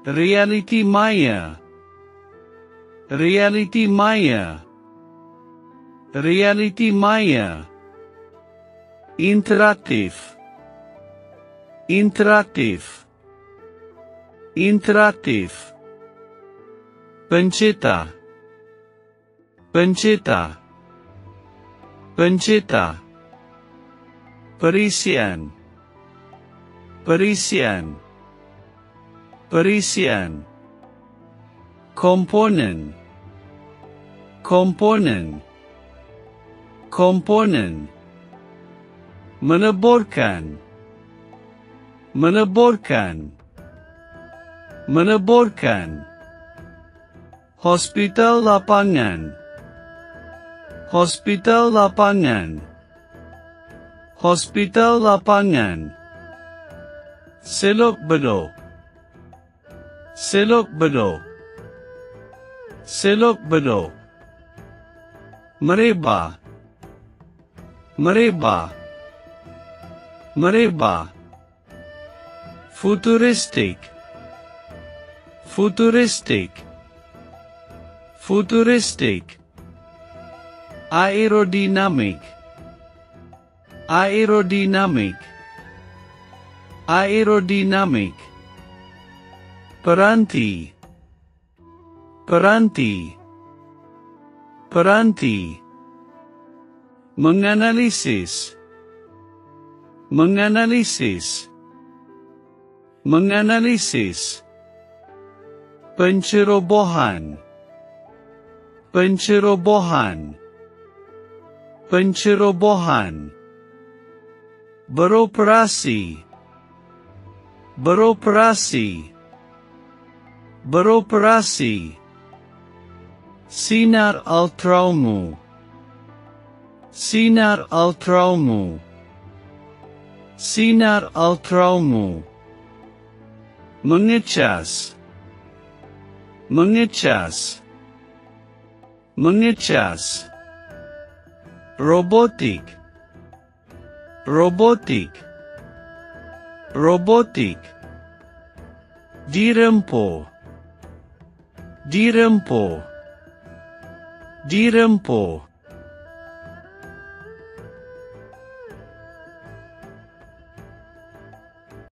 reality maya, reality maya, reality maya, interaktif, interaktif, interaktif, pencipta, pencipta, pencipta, perisian, perisian, perisian, komponen, komponen, komponen, meneborkan, meneborkan, meneborkan, hospital lapangan, hospital lapangan, hospital lapangan, selok bedok, selok bedok, selok bedok, mereba, mereba, mereba, futuristic, futuristic, futuristic, aerodynamic, aerodynamic, aerodynamic, peranti, peranti, peranti, menganalisis, menganalisis, menganalisis, pencerobohan, pencerobohan, pencerobohan, beroperasi, beroperasi, beroperasi, sinar ultraungu, sinar ultraungu, sinar ultraungu, mengecas, mengecas, mengecas, robotik, robotik, robotik, dirempo, dirempo, dirempo,